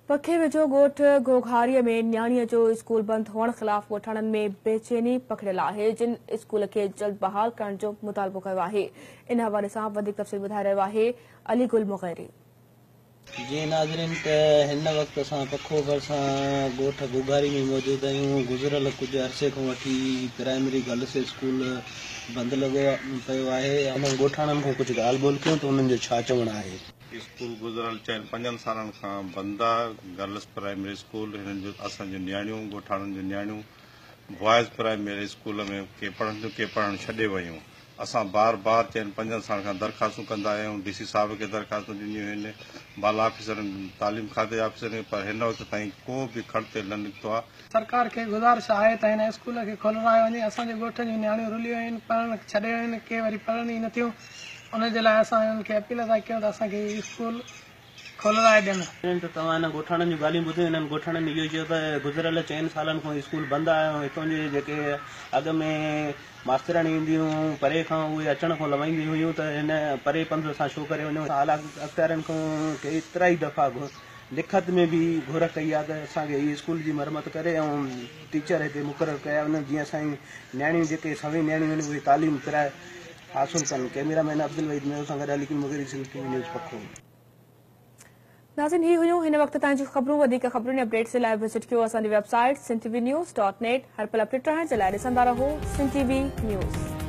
पखे वेझो ॻोठ घोघारीअ में न्याणीअ जो स्कूल बंद हुअण ख़िलाफ़ ॻोठाणनि में बेचैनी पकड़ियल आहे, जिन स्कूल खे जल्द बहाल करण जो मुतालबो कयो आहे। इन हवाले सां वधीक तफ़सील ॿुधाए रहियो आहे अली गुल मुग़ैरी। जी नाज़रीन, हिन वक्त असां पखो भरिसां ॻोठ घोघारी में मौजूद आहियूं। गुज़िरियल कुछ अरसे खां वठी प्राइमरी गर्ल्स स्कूल बंद लॻो पियो आहे। हिन ॻोठाणनि खां कुछ ॻाल्हि ॿोल कयूं त उन्हनि जो छा चवणु आहे। स्कूल गुज़िरियल 4-5 सालनि खां बंदि आहे। गर्ल्स प्राइमरी स्कूल हिननि जो असांजूं नियाणियूं ॻोठाणनि जूं नियाणियूं बॉयज़ प्राइमरी स्कूल में के पढ़नि के पढ़णु छॾे वयूं। असां बार 4-5 साल खां दरख़्वास्तूं कंदा आहियूं। DC साहिब खे दरख़्वास्तूं ॾिनियूं आहिनि, बाला ऑफिसरनि, तालीम खाते ऑफिसरनि, पर हिन वक़्त ताईं को बि खड़ते न निकितो आहे। सरकार खे गुज़ारिश आहे त हिन स्कूल खे खोलायो वञे। असांजे ॻोठ जूं नियाणियूं रुलियूं आहिनि, पढ़णु छॾे वियूं आहिनि, के वरी पढ़नि ई नथियूं। उनजे लाइ असां हिननि खे अपील था कयूं त असांखे स्कूल खोलाए ॾियनि। त तव्हां हिन ॻोठाणनि जूं ॻाल्हियूं ॿुधियूं। हिननि ॻोठाणनि इहो चयो त गुज़िरियल 4 सालनि खां स्कूल बंदि आहे ऐं हितां जे जेके अॻु में मास्तराणी ईंदियूं परे खां उहे अचण खां लवाईंदियूं हुयूं त हिन परे पंध सां छो करे वञूं। आला अख़्तियारनि खां केतिरा ई दफ़ा लिखत में बि घुर कई आहे त असांखे हीअ स्कूल जी मरम्मत करे ऐं टीचर हिते मुक़ररु कया वञनि, जीअं असांजी नियाणियूं जेके सभई नियाणियूं आहिनि उहे तालीम कराए हासिल कनि। कैमरामैन अब्दुल वहीद में सां गॾु अली गुल मुग़ैरी, सिंधवी न्यूज़ पखो। नाज़रीन, ही हुयूं हिन वक़्त ताईं जूं ख़बरूं। वधीक ख़बरुनि अपडेट्स जे लाइ विज़िट कयो असांजी वेबसाइट sindhtvnews.net। हर पल अपडेट रहण जे लाइ ॾिसंदा रहो Sindhtv न्यूज़।